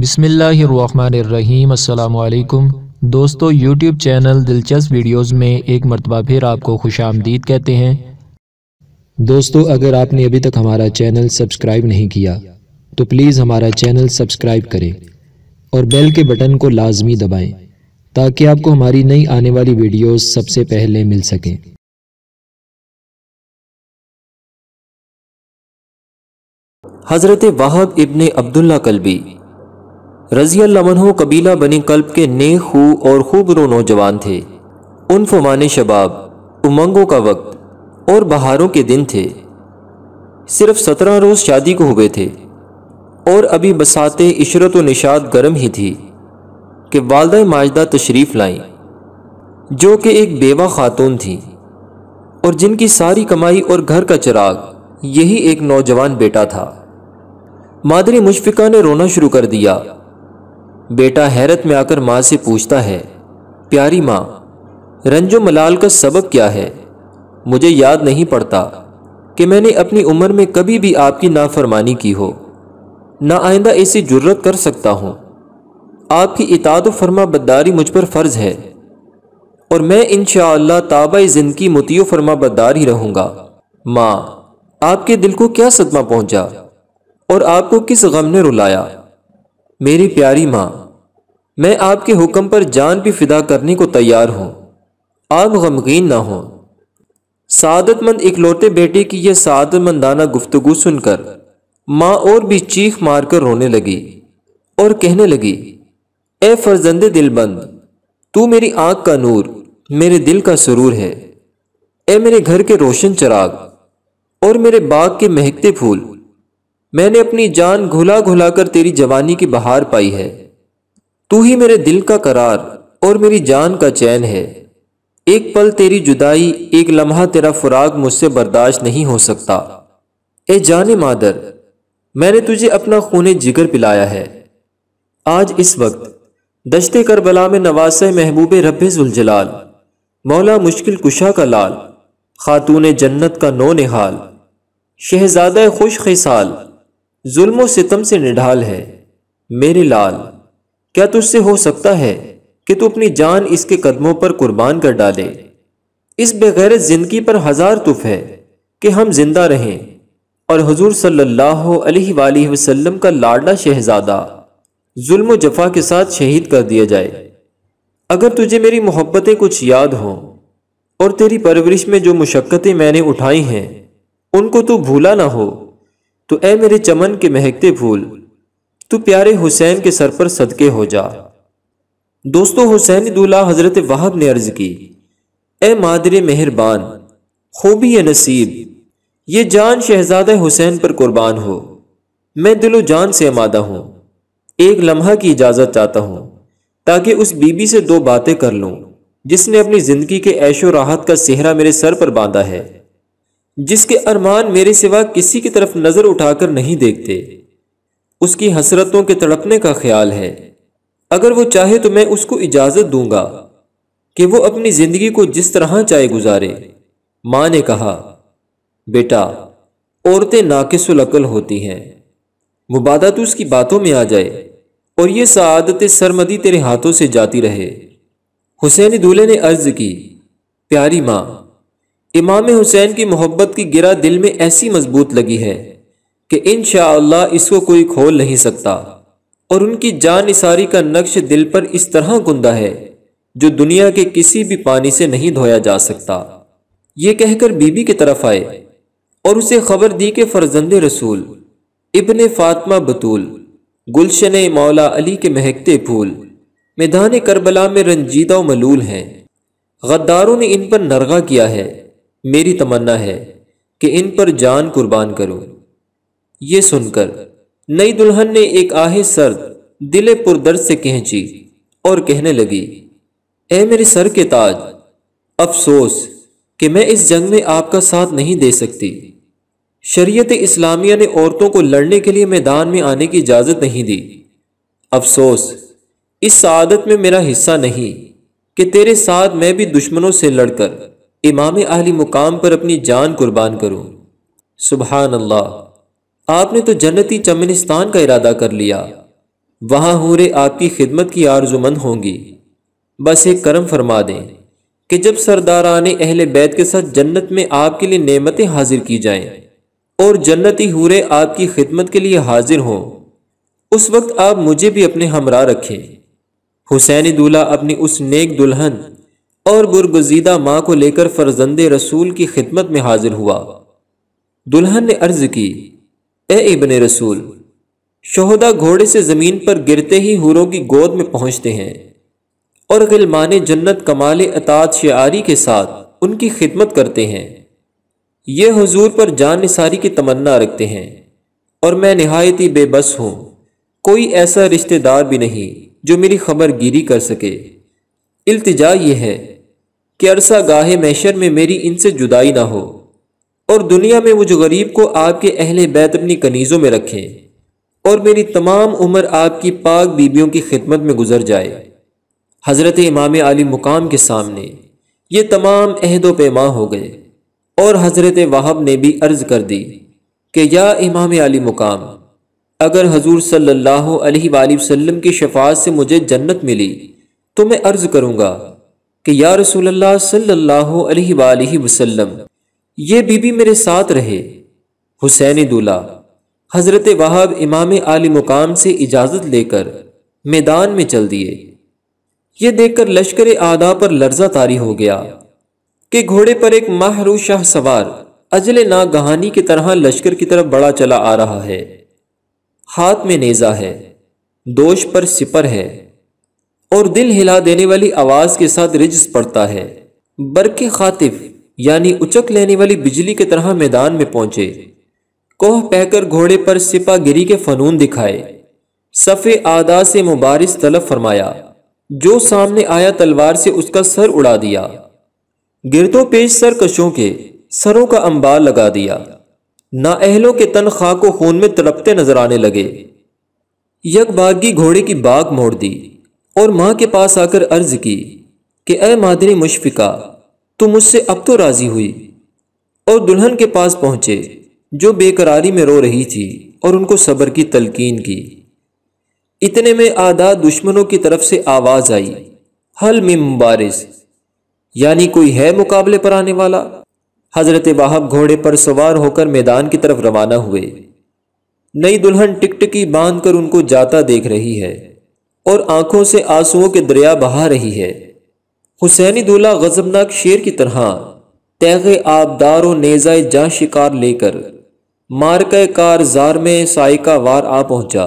बिस्मिल्लाहिर्रहमानिर्रहीम। अस्सलाम वालेकुम दोस्तों, यूट्यूब चैनल दिलचस्प वीडियोस में एक मरतबा फिर आपको खुशामदीद कहते हैं। दोस्तों, अगर आपने अभी तक हमारा चैनल सब्सक्राइब नहीं किया तो प्लीज़ हमारा चैनल सब्सक्राइब करें और बेल के बटन को लाजमी दबाएं ताकि आपको हमारी नई आने वाली वीडियोस सबसे पहले मिल सकें। हज़रत वहाब इब्ने अब्दुल्ला कल्बी रज़ी अल्लाह अन्हु कबीला बनी कल्ब के नेक खू और खूबरो नौजवान थे। उन फमाने शबाब, उमंगों का वक्त और बहारों के दिन थे। सिर्फ 17 रोज़ शादी को हुए थे और अभी बसाते इशरत व निशात गर्म ही थी कि वालदा माजदा तशरीफ़ लाईं, जो कि एक बेवा खातून थी और जिनकी सारी कमाई और घर का चिराग यही एक नौजवान बेटा था। मादरी मुशफ़िका ने रोना शुरू कर दिया। बेटा हैरत में आकर माँ से पूछता है, प्यारी माँ, रंजो मलाल का सबब क्या है? मुझे याद नहीं पड़ता कि मैंने अपनी उम्र में कभी भी आपकी नाफरमानी की हो, ना आइंदा ऐसी जुर्रत कर सकता हूँ। आपकी इताअत व फरमा बरदारी मुझ पर फ़र्ज़ है और मैं इंशाअल्लाह ताबा ज़िंदगी मुतीअ फरमा बरदार ही रहूँगा। माँ, आपके दिल को क्या सदमा पहुँचा और आपको किस गम ने रुलाया? मेरी प्यारी माँ, मैं आपके हुक्म पर जान भी फिदा करने को तैयार हूँ, आप गमगीन ना हो। सादतमंद इकलौते बेटे की यह सादतमंदाना गुफ्तगू सुनकर माँ और भी चीख मार कर रोने लगी और कहने लगी, ए फर्जंदे दिलबंद, तू मेरी आँख का नूर, मेरे दिल का सुरूर है। ए मेरे घर के रोशन चिराग और मेरे बाग के महकते फूल, मैंने अपनी जान घुला घुला कर तेरी जवानी की बहार पाई है। तू ही मेरे दिल का करार और मेरी जान का चैन है। एक पल तेरी जुदाई, एक लम्हा तेरा फुराक मुझसे बर्दाश्त नहीं हो सकता। ए जाने मादर, मैंने तुझे अपना खूने जिगर पिलाया है। आज इस वक्त दश्ते करबला में नवासे महबूबे रब्बे ज़ुलजलाल, मौला मुश्किल कुशा का लाल, खातूने जन्नत का नो निहाल, शहजादा खुश खिसाल, जुल्मो सितम से निढाल है। मेरे लाल, क्या तुझसे हो सकता है कि तू अपनी जान इसके कदमों पर कुर्बान कर डाले? इस बेगैरत जिंदगी पर हजार तुफ है कि हम जिंदा रहें और हुजूर सल्लल्लाहु अलैहि वसल्लम का लाडला शहजादा जुल्म जफा के साथ शहीद कर दिया जाए। अगर तुझे मेरी मोहब्बतें कुछ याद हों और तेरी परवरिश में जो मुशक्क़तें मैंने उठाई हैं उनको तू भूला ना हो, तो ए मेरे चमन के महकते फूल, तू प्यारे हुसैन के सर पर सदके हो जा। दोस्तों, हुसैन दूल्हा हजरत वहाब ने अर्ज की, ए मादरे मेहरबान, खूबी ये नसीब, ये जान शहजादा हुसैन पर कुर्बान हो। मैं दिलो जान से आमादा हूँ, एक लम्हा की इजाज़त चाहता हूँ ताकि उस बीबी से दो बातें कर लूँ जिसने अपनी ज़िंदगी के ऐशो राहत का सेहरा मेरे सर पर बांधा है, जिसके अरमान मेरे सिवा किसी की तरफ नज़र उठाकर नहीं देखते, उसकी हसरतों के तड़पने का ख्याल है। अगर वो चाहे तो मैं उसको इजाज़त दूंगा कि वो अपनी ज़िंदगी को जिस तरह चाहे गुजारे। माँ ने कहा, बेटा, औरतें नाकिसुल अक्ल होती हैं, मुबादा तो उसकी बातों में आ जाए और ये सआदत सरमदी तेरे हाथों से जाती रहे। हुसैन दूल्हे ने अर्ज की, प्यारी माँ, इमाम हुसैन की मोहब्बत की गिरा दिल में ऐसी मजबूत लगी है कि इंशाअल्लाह इसको कोई खोल नहीं सकता और उनकी जान निसारी का नक्श दिल पर इस तरह गुंदा है जो दुनिया के किसी भी पानी से नहीं धोया जा सकता। ये कहकर बीबी की तरफ आए और उसे खबर दी कि फर्जंदे रसूल इब्ने फातिमा बतूल गुलशन मौला अली के महकते फूल मैदान करबला में रंजीदा व मलूल हैं। गद्दारों ने इन पर नरगा किया है। मेरी तमन्ना है कि इन पर जान कुर्बान करूं। ये सुनकर नई दुल्हन ने एक आहे सर्द दिले पुरदर्द से खींची और कहने लगी, ए मेरे सर के ताज, अफसोस कि मैं इस जंग में आपका साथ नहीं दे सकती। शरीयत इस्लामिया ने औरतों को लड़ने के लिए मैदान में आने की इजाज़त नहीं दी। अफसोस, इस सआदत में मेरा हिस्सा नहीं कि तेरे साथ मैं भी दुश्मनों से लड़कर इमाम आली मुकाम पर अपनी जान कुर्बान करूं। सुबहान अल्लाह, आपने तो जन्नती चमनिस्तान का इरादा कर लिया। وہاں حوریں آپ کی خدمت کی آرزومند ہوں گی۔ بس ایک کرم فرما دیں کہ جب سرداران اہل بیت کے ساتھ جنت میں آپ کے لیے نعمتیں حاضر کی جائیں اور جنتی حوریں آپ کی خدمت کے لیے حاضر ہوں، اس وقت آپ مجھے بھی اپنے ہمراہ رکھیں۔ حسین دولہا اپنی اس نیک دلہن اور برگزیدہ ماں کو لے کر فرزند رسول کی خدمت میں حاضر ہوا۔ دلہن نے عرض کی، اے ابن رسول، شہداء گھوڑے سے زمین پر گرتے ہی حوروں کی گود میں پہنچتے ہیں اور غلمان جنت کمال اطاعت شعاری کے ساتھ ان کی خدمت کرتے ہیں۔ یہ حضور پر جان نثاری کی تمنا رکھتے ہیں اور میں نہایت ہی بے بس ہوں، کوئی ایسا رشتہ دار بھی نہیں جو میری خبر گیری کر سکے۔ التجا یہ ہے کہ عرصہ گاہ محشر میں میری ان سے جدائی نہ ہو اور دنیا میں مجھ غریب کو آپ کے اہل بیت اپنی کنیزوں میں رکھیں اور میری تمام عمر آپ کی پاک بیبیوں کی خدمت میں گزر جائے۔ حضرت امام علی مقام کے سامنے یہ تمام عہد و پیما ہو گئے اور حضرت وہب نے بھی عرض کر دی کہ یا امام علی مقام، اگر حضور صلی اللہ علیہ وآلہ وسلم کی شفاعت سے مجھے جنت ملی تو میں عرض کروں گا کہ یا رسول اللہ صلی اللہ علیہ وآلہ وسلم، یہ بی بی میرے ساتھ رہے۔ حسین دولہا حضرت وہب امام علی مقام سے اجازت لے کر میدان میں چل دیے۔ یہ دیکھ کر لشکر اعداء پر لرزہ طاری ہو گیا کہ گھوڑے پر ایک ماہرو شاہ سوار اجل ناگہانی کی طرح لشکر کی طرف بڑا چلا آ رہا ہے۔ ہاتھ میں نیزہ ہے، دوش پر سپر ہے اور دل ہلا دینے والی آواز کے ساتھ رجز پڑتا ہے۔ برق خاطف یعنی اچک لینے والی بجلی کی طرح میدان میں پہنچے، کوہ پہ کر گھوڑے پر سپہ گری کے فنون دکھائے، صف اعداء سے مبارز طلب فرمایا، جو سامنے آیا تلوار سے اس کا سر اڑا دیا، گردوں پیش سرکشوں کے سروں کا انبار لگا دیا، نااہلوں کے تن خاک و خون میں تڑپتے نظر آنے لگے۔ یک بارگی گھوڑے کی باگ موڑ دی اور ماں کے پاس آ کر عرض کی کہ اے مادری مشفقہ، تو مجھ سے اب تو راضی ہوئی، اور دلہن کے پاس پہنچے جو بے قراری میں رو رہی تھی اور ان کو صبر کی تلقین کی۔ اتنے میں اعداء دشمنوں کی طرف سے آواز آئی، حل من مبارز، یعنی کوئی ہے مقابلے پر آنے والا۔ حضرت وہب گھوڑے پر سوار ہو کر میدان کی طرف روانہ ہوئے۔ نئی دلہن ٹکٹکی باندھ کر ان کو جاتا دیکھ رہی ہے اور آنکھوں سے آنسوؤں کے دریا بہا رہی ہے۔ حسین دولہا غضبناک شیر کی طرح تیغ آبدار و نیزہ جاں شکار لے کر مارکہ کارزار میں سائقہ وار آ پہنچا۔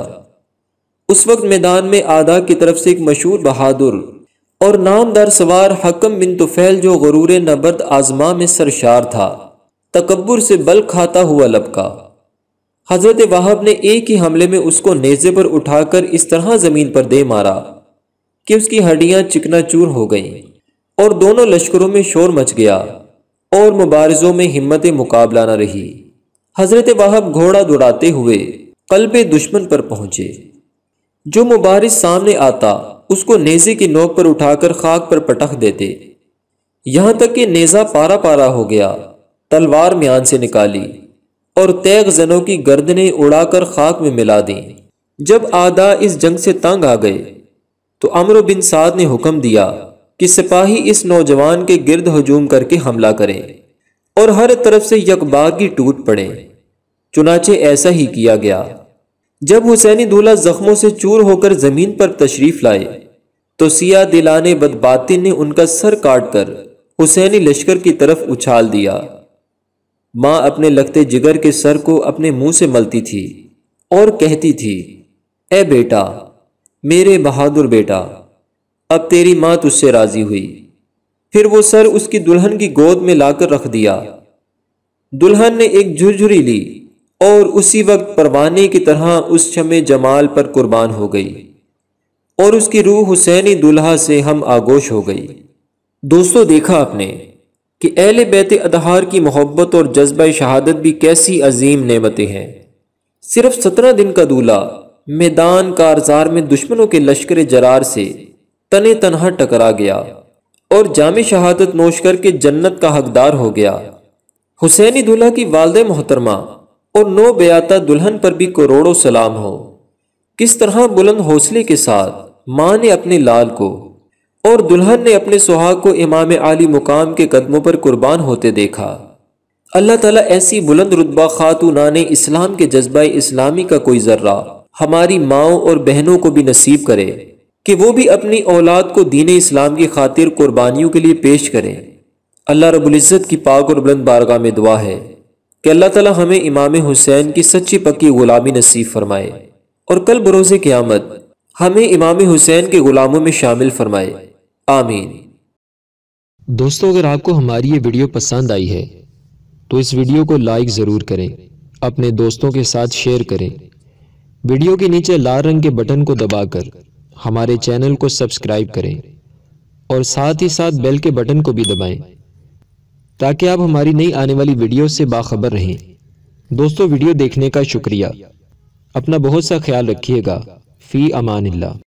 اس وقت میدان میں اعداء کی طرف سے ایک مشہور بہادر اور نامدار سوار حکم بن طفیل جو غرور نبرد آزما میں سرشار تھا، تکبر سے بل کھاتا ہوا لبکا۔ حضرت وہب نے ایک ہی حملے میں اس کو نیزے پر اٹھا کر اس طرح زمین پر دے مارا کہ اس کی ہڈیاں چکنا چور ہو گئیں اور دونوں لشکروں میں شور مچ گیا اور مبارزوں میں ہمت مقابلہ نہ رہی۔ حضرت وہب گھوڑا دوڑاتے ہوئے قلب دشمن پر پہنچے۔ جو مبارز سامنے آتا اس کو نیزے کی نوک پر اٹھا کر خاک پر پٹخ دیتے، یہاں تک کہ نیزہ پارا پارا ہو گیا۔ تلوار میان سے نکالی اور تیغ زنوں کی گردنیں اڑا کر خاک میں ملا دیں۔ جب اعداء اس جنگ سے تنگ آ گئے تو عمرو بن سعد نے حکم دیا کہ سپاہی اس نوجوان کے گرد ہجوم کر کے حملہ کریں اور ہر طرف سے یکبارگی ٹوٹ پڑیں۔ چنانچہ ایسا ہی کیا گیا۔ جب حسینی دولہا زخموں سے چور ہو کر زمین پر تشریف لائے تو سیاہ دلانے بدباطن نے ان کا سر کاٹ کر حسینی لشکر کی طرف اچھال دیا۔ ماں اپنے لگتے جگر کے سر کو اپنے منہ سے ملتی تھی اور کہتی تھی، اے بیٹا، میرے بہادر بیٹا، اب تیری ماں تجھ سے راضی ہوئی۔ پھر وہ سر اس کی دلہن کی گود میں لا کر رکھ دیا۔ دلہن نے ایک جھرجھری لی اور اسی وقت پروانے کی طرح اس شمع جمال پر قربان ہو گئی اور اس کی روح حسینی دولہا سے ہم آگوش ہو گئی۔ دوستو، دیکھا آپ نے کہ اہل بیت اطہار کی محبت اور جذبہ شہادت بھی کیسی عظیم نعمتیں ہیں۔ صرف 17 دن کا دولہا میدان کارزار میں دشمنوں کے لشکر جرار سے تنے تنہا ٹکرا گیا اور جام شہادت نوش کر کے جنت کا حقدار ہو گیا۔ حسینی دولہا کی والدہ محترمہ اور نو بیاتہ دلہن پر بھی کروڑوں سلام ہو۔ کس طرح بلند حوصلے کے ساتھ ماں نے اپنے لال کو اور دلہن نے اپنے سہاگ کو امام عالی مقام کے قدموں پر قربان ہوتے دیکھا۔ اللہ تعالیٰ ایسی بلند رتبہ خاتونان اسلام کے جذبہ اسلامی کا کوئی ذرہ ہماری ماؤں اور بہنوں کو بھی نصیب کرے کہ وہ بھی اپنی اولاد کو دین اسلام کی خاطر قربانیوں کے لیے پیش کریں۔ اللہ رب العزت کی پاک اور بلند بارگاہ میں دعا ہے کہ اللہ تعالیٰ ہمیں امام حسین کی سچی پکی غلامی نصیب فرمائے اور کل بروز قیامت ہمیں امام حسین کے غلاموں میں شامل فرمائے، آمین۔ دوستو، اگر آپ کو ہماری یہ ویڈیو پسند آئی ہے تو اس ویڈیو کو لائک ضرور کریں، اپنے دوستوں کے ساتھ شیئر کریں۔ ویڈیو کے نیچے لال رنگ کے بٹن کو دبا کر ہمارے چینل کو سبسکرائب کریں اور ساتھ ہی ساتھ بیل کے بٹن کو بھی دبائیں تاکہ آپ ہماری نئی آنے والی ویڈیو سے باخبر رہیں۔ دوستو، ویڈیو دیکھنے کا شکریہ۔ اپنا بہت سا خیال رکھیے گا۔ فی امان اللہ۔